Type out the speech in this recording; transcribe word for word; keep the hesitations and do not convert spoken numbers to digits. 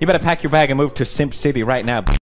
You better pack your bag and move to Simp City right now.